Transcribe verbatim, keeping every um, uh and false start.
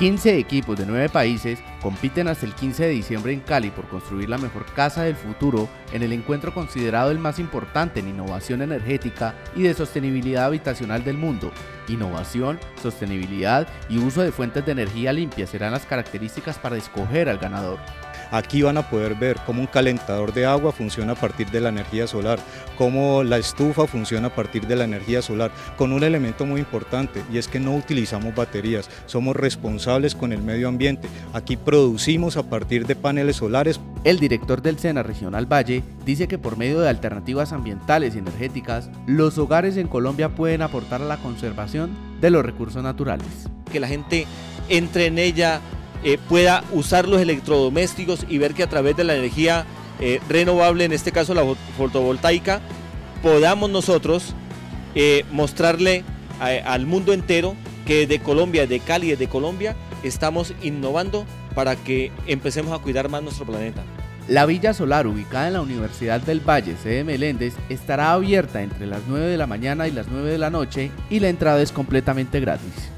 quince equipos de nueve países compiten hasta el quince de diciembre en Cali por construir la mejor casa del futuro en el encuentro considerado el más importante en innovación energética y de sostenibilidad habitacional del mundo. Innovación, sostenibilidad y uso de fuentes de energía limpia serán las características para escoger al ganador. Aquí van a poder ver cómo un calentador de agua funciona a partir de la energía solar, cómo la estufa funciona a partir de la energía solar, con un elemento muy importante y es que no utilizamos baterías, somos responsables con el medio ambiente, aquí producimos a partir de paneles solares. El director del SENA Regional Valle dice que por medio de alternativas ambientales y energéticas, los hogares en Colombia pueden aportar a la conservación de los recursos naturales. Que la gente entre en ella, Eh, pueda usar los electrodomésticos y ver que a través de la energía eh, renovable, en este caso la fotovoltaica, podamos nosotros eh, mostrarle a, al mundo entero que de Colombia, de Cali, de Colombia, estamos innovando para que empecemos a cuidar más nuestro planeta. La Villa Solar, ubicada en la Universidad del Valle, sede Meléndez, estará abierta entre las nueve de la mañana y las nueve de la noche y la entrada es completamente gratis.